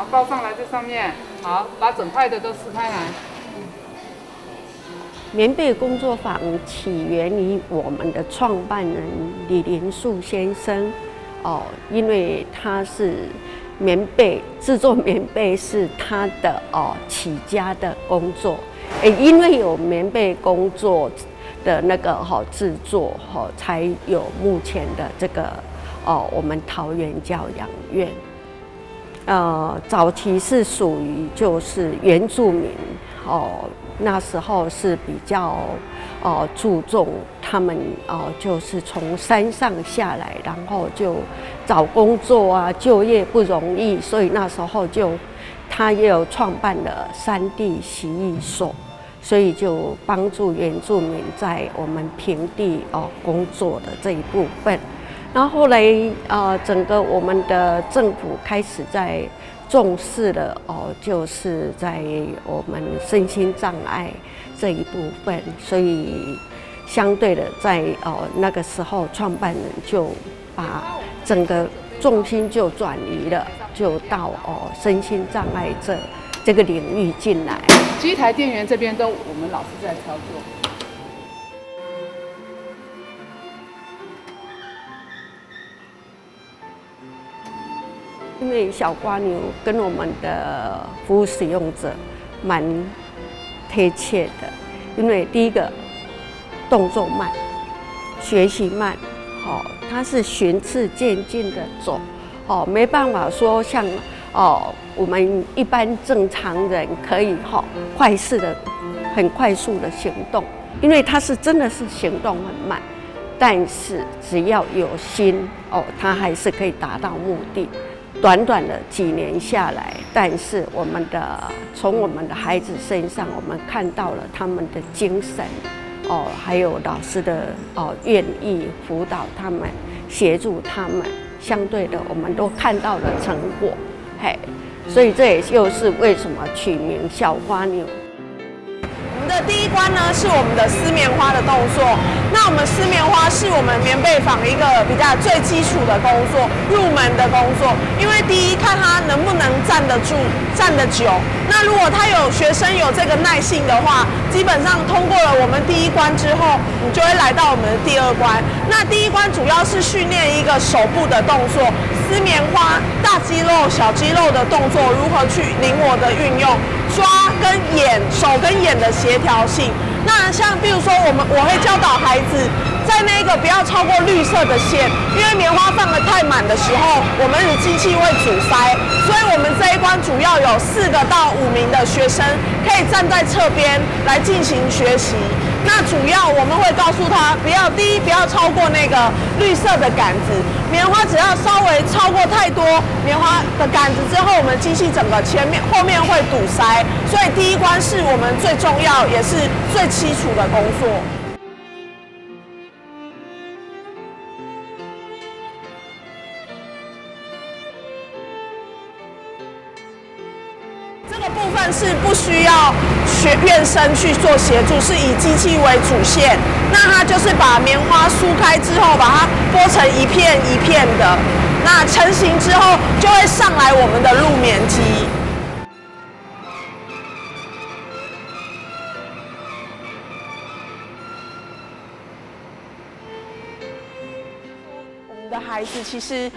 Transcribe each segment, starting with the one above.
包上来这上面，好，把整块的都撕开来。 棉被工作坊起源于我们的创办人李林树先生，因为他是制作棉被是他的起家的工作，因为有棉被工作的那个制作才有目前的这个我们桃园教养院。早期是属于就是原住民那时候是比较注重他们就是从山上下来，然后就找工作啊，就业不容易，所以那时候他也有创办了山地洗衣所，所以就帮助原住民在我们平地工作的这一部分。然后后来整个我们的政府开始在重视了就是在我们身心障碍这一部分，所以相对的在那个时候创办人就把整个重心就转移了，就到身心障碍这个领域进来。 机台电源这边都我们老师在操作。 因为小蝸牛跟我们的服务使用者蛮贴切的，因为第一个动作慢，学习慢，它是循次渐进的走，没办法说像我们一般正常人可以很快速的行动，因为它是真的是行动很慢，但是只要有心它还是可以达到目的。短短的几年下来，但是从我们的孩子身上，我们看到了他们的精神，还有老师的愿意辅导他们、协助他们，相对的我们都看到了成果，所以这也就是为什么取名小蝸牛。 我们的第一关呢是我们的撕棉花的动作。那我们撕棉花是我们棉被坊一个比较最基础的工作，入门的工作。因为第一看他能不能站得住、站得久。那如果学生有这个耐性的话，基本上通过了我们第一关之后，你就会来到我们的第二关。那第一关主要是训练一个手部的动作，撕棉花大肌肉、小肌肉的动作如何去灵活的运用。抓跟手跟眼的协调性。那像比如说我会教导孩子，在那个不要超过绿色的线，因为棉花放得太满的时候，我们的机器会阻塞，所以我们这一关主要有4个到5名的学生可以站在侧边来进行学习。那主要我们会告诉他，第一不要超过那个绿色的杆子，棉花只要稍微超过太多棉花的杆子之后，我们机器整个后面会堵塞，所以第一关是我们最重要也是最基础的工作。这个部分是不需要院生去做协助，是以机器为主线。那它就是把棉花梳开之后，把它剥成一片一片的。那成型之后，就会上来我们的入棉机。我们的孩子其实，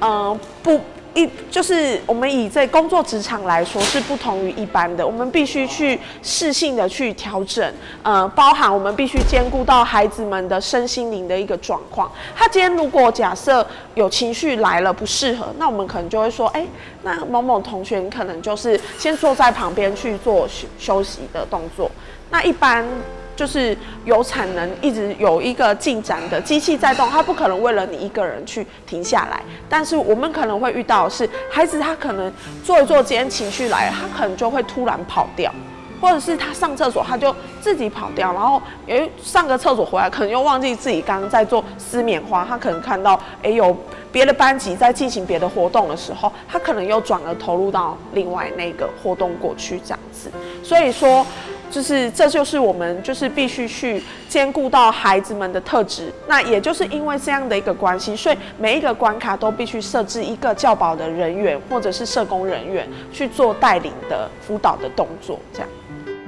就是我们以这工作职场来说是不同于一般的，我们必须去适性的去调整，包含我们必须兼顾到孩子们的身心灵的一个状况。他今天如果假设有情绪来了不适合，那我们可能就会说，那某某同学你可能就是先坐在旁边去做休息的动作。那一般就是有产能一直有一个进展的机器在动，它不可能为了你一个人去停下来。但是我们可能会遇到的是，孩子他可能做一做，今天情绪来了，他可能就会突然跑掉，或者是他上厕所他就自己跑掉，然后上个厕所回来，可能又忘记自己刚刚在做撕棉花，他可能看到有别的班级在进行别的活动的时候，他可能又转而投入到另外那个活动过去这样子。所以说， 这就是我们就是必须去兼顾到孩子们的特质。那也就是因为这样的一个关系，所以每一个关卡都必须设置一个教保的人员或者是社工人员去做带领的辅导的动作，这样。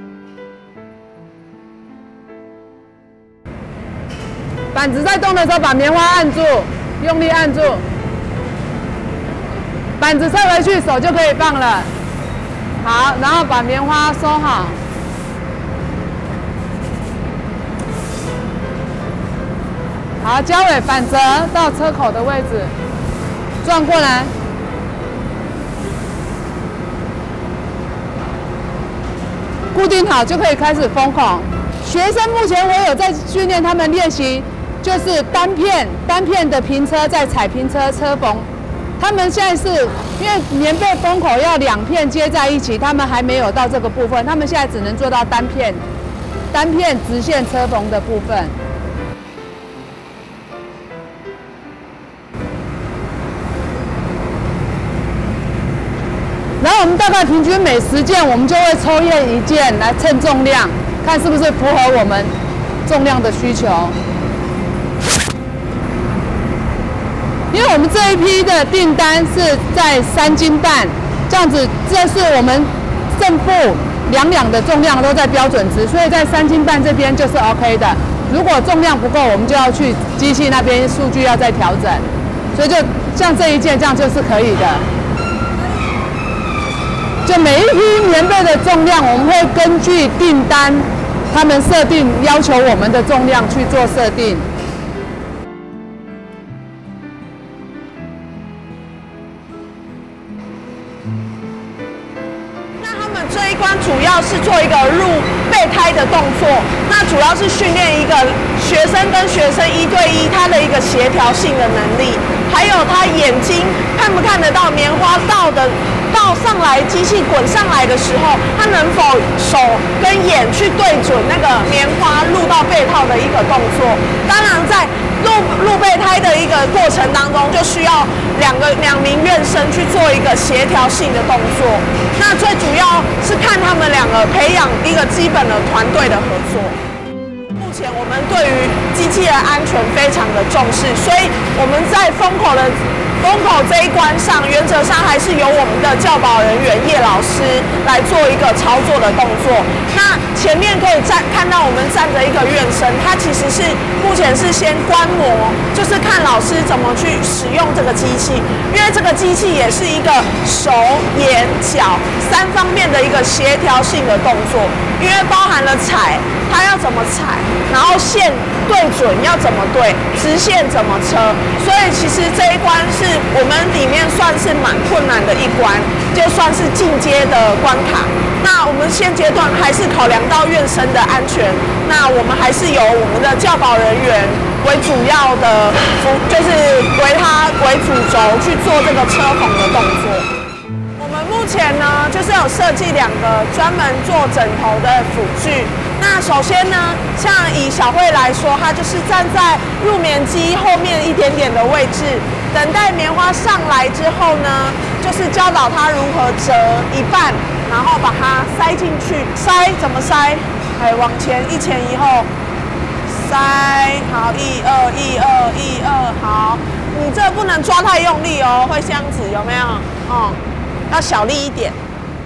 板子在动的时候，把棉花按住，用力按住。板子撤回去，手就可以放了。好，然后把棉花收好。好，交尾反折到车口的位置，转过来。固定好就可以开始封孔。学生目前我有在训练他们练习，就是单片的平车再踩平车车缝。他们现在是因为棉被封口要2片接在一起，他们还没有到这个部分，他们现在只能做到单片直线车缝的部分。然后我们大概平均每10件，我们就会抽验1件来称重量，看是不是符合我们重量的需求。因为我们这一批的订单是在3斤半，这样子，这是我们正负两的重量都在标准值，所以在3斤半这边就是 OK 的。如果重量不够，我们就要去机器那边数据要再调整，所以就像这一件这样就是可以的。就每一批棉被的重量，我们会根据订单他们设定要求我们的重量去做设定。 这一关主要是做一个入备胎的动作，那主要是训练一个学生跟学生1对1他的一个协调性的能力，还有他眼睛看不看得到棉花倒上来，机器滚上来的时候，他能否手跟眼去对准那个棉花入到被套的一个动作。当然在入备胎的一个过程当中，就需要两名院生去做一个协调性的动作。那最主要是看他们2个培养一个基本的团队的合作。目前我们对于机器的安全非常的重视，所以我们在封口这一关上，原则上还是由我们的教保人员叶老师来做一个操作的动作。那前面可以看到我们站着一个院生，他其实是目前是先观摩，就是看老师怎么去使用这个机器，因为这个机器也是一个手、眼、脚3方面的一个协调性的动作，因为包含了踩，它要怎么踩，然后线对准要怎么对，直线怎么车，所以其实这一关是我们里面算是蛮困难的一关，就算是进阶的关卡。那我们现阶段还是考量到院生的安全，那我们还是由我们的教保人员为主要的，就是为主轴去做这个车缝的动作。我们目前呢，就是有设计2个专门做枕头的辅具。那首先呢，像以小慧来说，她就是站在入眠机后面一点点的位置，等待棉花上来之后呢，就是教导她如何折一半，然后把它塞进去。塞怎么塞？往前1前1后塞，好，1、2、1、2、1、2，好。你这不能抓太用力哦，会这样子，有没有？哦，要小力一点。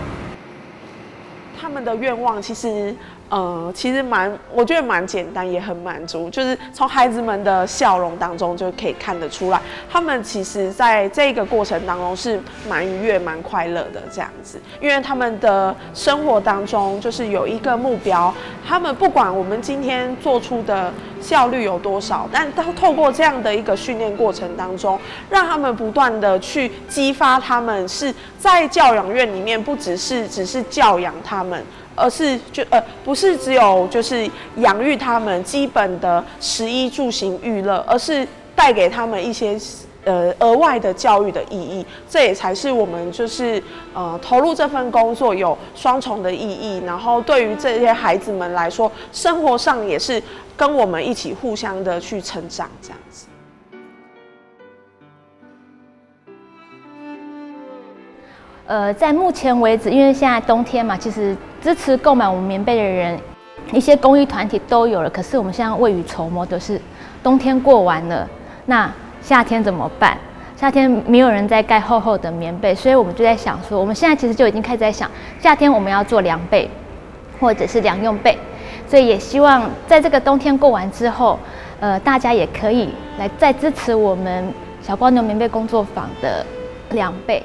他们的愿望其实我觉得蛮简单，也很满足，就是从孩子们的笑容当中就可以看得出来，他们其实在这个过程当中是蛮愉悦、蛮快乐的这样子，因为他们的生活当中就是有一个目标，他们不管我们今天做出的效率有多少，但透过这样的一个训练过程当中，让他们不断的去激发他们是在教养院里面，不只是教养他们。而是不是只有就是养育他们基本的食衣住行娱乐，而是带给他们一些额外的教育的意义。这也才是我们就是投入这份工作有双重的意义。然后对于这些孩子们来说，生活上也是跟我们一起互相的去成长这样子。 在目前为止，因为现在冬天嘛，其实支持购买我们棉被的人，一些公益团体都有了，可是我们现在未雨绸缪的是，冬天过完了，那夏天怎么办？夏天没有人在盖厚厚的棉被，所以我们就在想说，我们现在其实就已经开始在想，夏天我们要做凉被，或者是2用被，所以也希望在这个冬天过完之后，大家也可以来再支持我们小光牛棉被工作坊的凉被。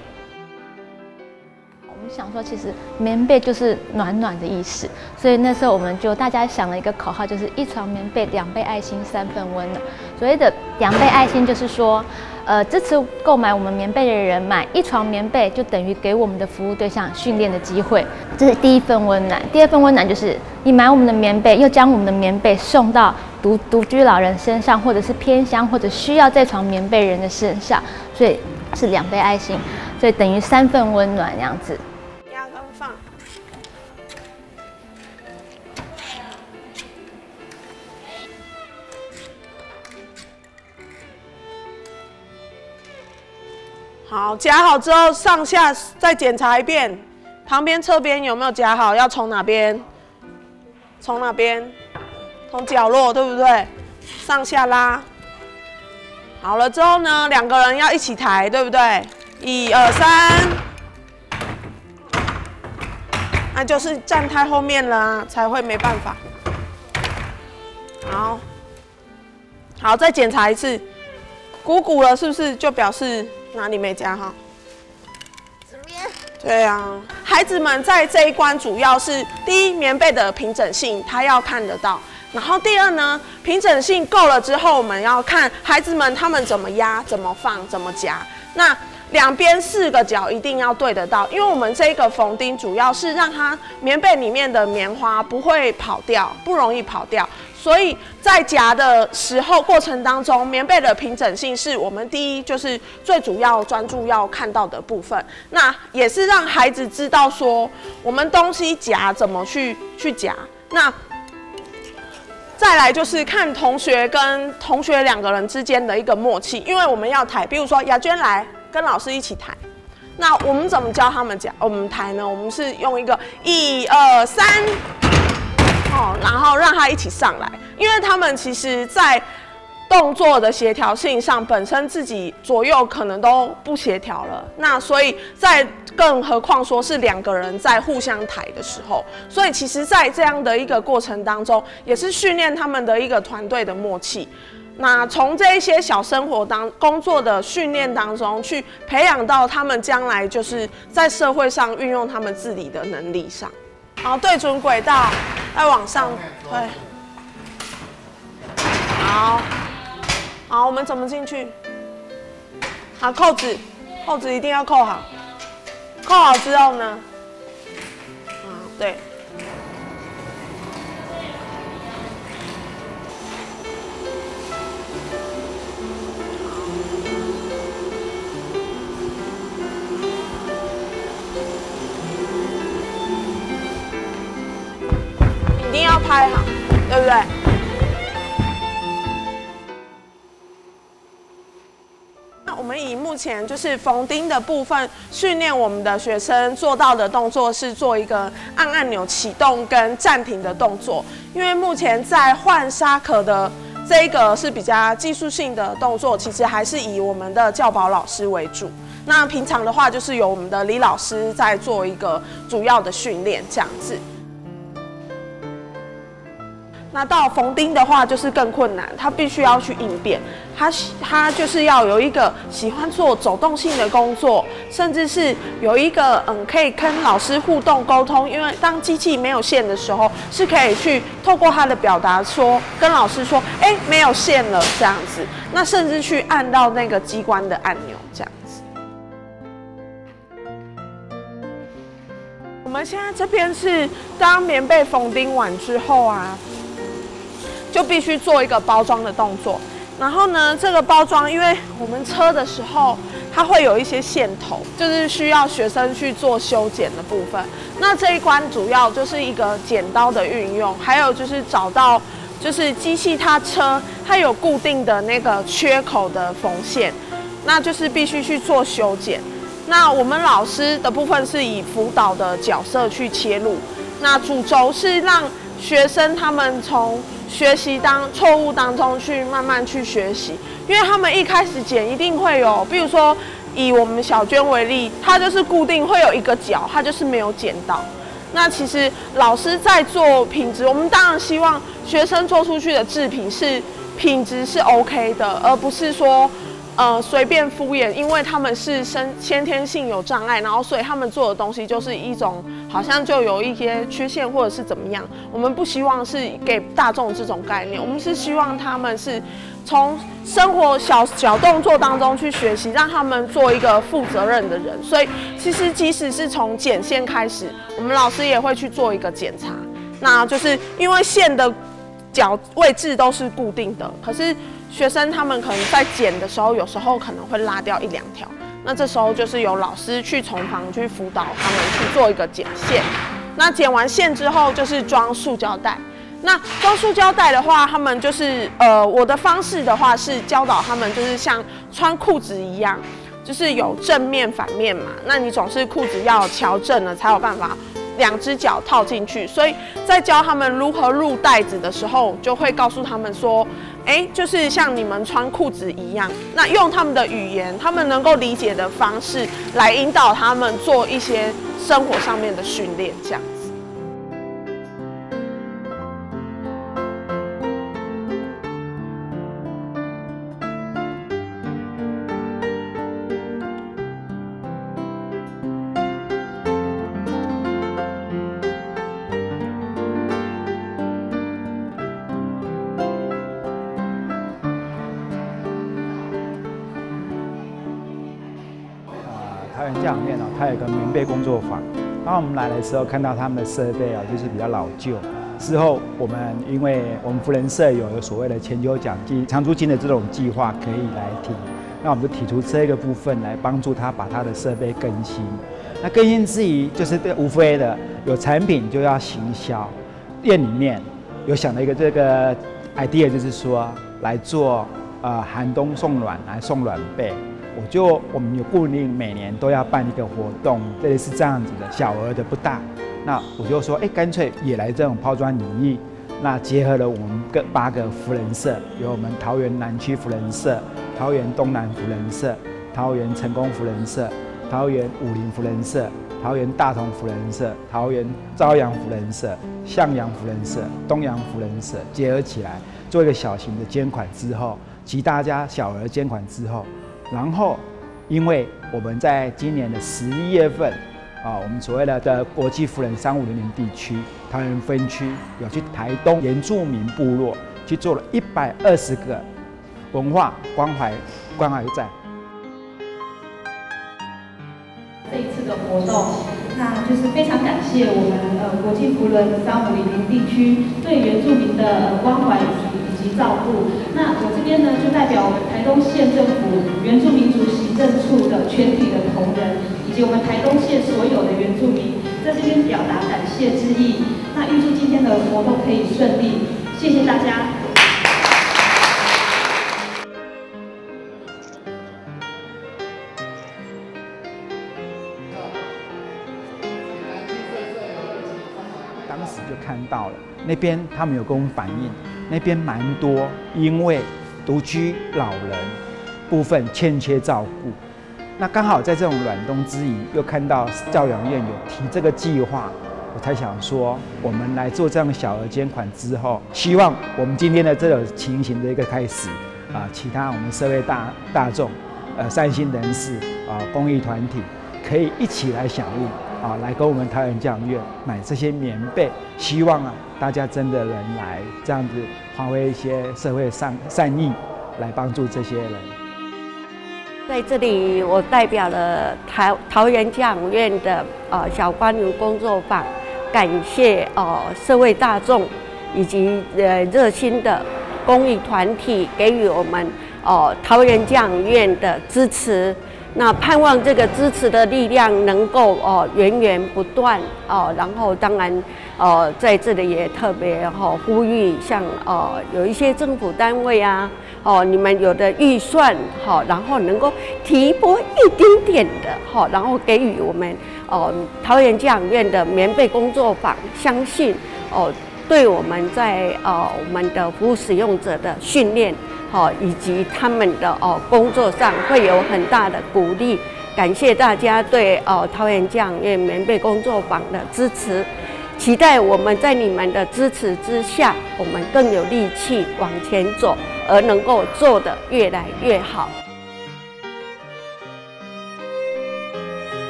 我们想说，其实棉被就是暖暖的意思，所以那时候我们就大家想了一个口号，就是1床棉被2倍爱心3份温暖。所谓的2倍爱心，就是说，支持购买我们棉被的人买1床棉被，就等于给我们的服务对象训练的机会，这是第一份温暖。第二份温暖就是你买我们的棉被，又将我们的棉被送到独居老人身上，或者是偏乡或者需要这床棉被人的身上，所以是2倍爱心，所以等于3份温暖这样子。 压跟放。好，夹好之后，上下再检查一遍，旁边侧边有没有夹好？要从哪边？从哪边？从角落，对不对？上下拉。好了之后呢，2个人要一起抬，对不对？1、2、3。那就是站太后面了啊，才会没办法。好，好，再检查一次，鼓了是不是就表示哪里没夹好？这边。对啊，孩子们在这一关主要是第一，棉被的平整性，他要看得到。然后第二呢，平整性够了之后，我们要看孩子们他们怎么压、怎么放、怎么夹。那2边4个角一定要对得到，因为我们这个缝钉主要是让它棉被里面的棉花不会跑掉，不容易跑掉。所以在夹的时候过程当中，棉被的平整性是我们第一就是最主要专注要看到的部分。那也是让孩子知道说我们东西夹怎么去夹。那再来就是看同学跟同学2个人之间的一个默契，因为我们要抬，比如说雅娟来跟老师一起抬，那我们怎么教他们我们抬呢？我们是用一个1、2、3，然后让他一起上来，因为他们其实在动作的协调性上，本身自己左右可能都不协调了，那所以更何况说是2个人在互相抬的时候，所以其实在这样的一个过程当中，也是训练他们的一个团队的默契。那从这一些小生活工作的训练当中，去培养到他们将来就是在社会上运用他们自理的能力上。好，对准轨道，再往上推。好，我们怎么进去？好，扣子一定要扣好。扣好之后呢？对。一定要拍好，对不对？我们以目前就是缝钉的部分训练我们的学生做到的动作是做一个按按钮启动跟暂停的动作，因为目前在换纱壳的这个是比较技术性的动作，其实还是以我们的教保老师为主。那平常的话就是由我们的李老师在做一个主要的训练这样子。那到缝钉的话就是更困难，他必须要去应变，他就是要有一个喜欢做走动性的工作，甚至是有一个可以跟老师互动沟通，因为当机器没有线的时候，是可以去透过他的表达说跟老师说，没有线了这样子，那甚至去按到那个机关的按钮这样子。我们现在这边是当棉被缝钉完之后啊，就必须做一个包装的动作。然后呢，这个包装，因为我们车的时候，它会有一些线头，就是需要学生去做修剪的部分。那这一关主要就是一个剪刀的运用，还有就是找到就是机器它有固定的那个缺口的缝线，那就是必须去做修剪。那我们老师的部分是以辅导的角色去切入。 那主轴是让学生他们从学习错误当中去慢慢去学习，因为他们一开始剪一定会有，比如说以我们小娟为例，它就是固定会有一个角，它就是没有剪到。那其实老师在做品质，我们当然希望学生做出去的制品品质是 OK 的，而不是说随便敷衍，因为他们是先天性有障碍，然后所以他们做的东西就是一种好像就有一些缺陷或者是怎么样。我们不希望是给大众这种概念，我们是希望他们是从生活小动作当中去学习，让他们做一个负责任的人。所以其实即使是从剪线开始，我们老师也会去做一个检查，那就是因为线的角位置都是固定的，可是学生他们可能在剪的时候，有时候可能会拉掉1、2条，那这时候就是由老师去从旁去辅导他们去做一个剪线。那剪完线之后，就是装塑胶袋。那装塑胶袋的话，他们就是我的方式的话是教导他们，就是像穿裤子一样，就是有正面反面嘛。那你总是裤子要调正了，才有办法2只脚套进去。所以在教他们如何入袋子的时候，就会告诉他们说，就是像你们穿裤子一样，那用他们的语言，他们能够理解的方式来引导他们做一些生活上面的训练，这样子。 桃园教养院它有一个棉被工作坊。当我们来的时候，看到他们的设备就是比较老旧。之后我们因为我们福人社有所谓的千秋奖金、长租金的这种计划可以来提，那我们就提出这个部分来帮助他把他的设备更新。那更新之余，就是无非的有产品就要行销，店里面有想了一个这个 idea， 就是说来做寒冬送暖，来送暖被。我们有固定每年都要办一个活动，这里是这样子的，小额的不大。那我就说，干脆也来这种抛砖引玉。那结合了我们8个福人社，有我们桃园南区福人社、桃园东南福人社、桃园成功福人社、桃园武林福人社、桃园大同福人社、桃园朝阳福人社、向阳福人社、东阳福人社结合起来，做一个小型的捐款之后，集大家小额捐款之后。然后，因为我们在今年的11月份，我们所谓的国际福人3500地区桃园分区有去台东原住民部落去做了120个文化关怀站。 这一次的活动，那就是非常感谢我们国际福人3500地区对原住民的关怀以及照顾。那我这边呢，就代表我们台东县政府原住民族行政处的全体的同仁，以及我们台东县所有的原住民，在这边表达感谢之意。那预祝今天的活动可以顺利，谢谢大家。 当时就看到了那边他们有跟我们反映，那边蛮多因为独居老人部分欠缺照顾。那刚好在这种暖冬之余，又看到教养院有提这个计划，我才想说，我们来做这样的小额捐款之后，希望我们今天的这种情形的一个开始，其他我们社会大众，善心人士公益团体可以一起来响应。来跟我们桃园教养院买这些棉被，希望大家真的能来这样子发挥一些社会善意，来帮助这些人。 在这里，我代表了桃园教养院的小官奴工作坊，感谢社会大众以及热心的公益团体给予我们桃园教养院的支持。 那盼望这个支持的力量能够源源不断然后当然在这里也特别呼吁，像有一些政府单位啊你们有的预算然后能够提拨一丁点的然后给予我们桃园教养院的棉被工作坊，相信对我们在我们的服务使用者的训练以及他们的工作上会有很大的鼓励。感谢大家对桃园教养院棉被工作坊的支持，期待我们在你们的支持之下，我们更有力气往前走，而能够做得越来越好。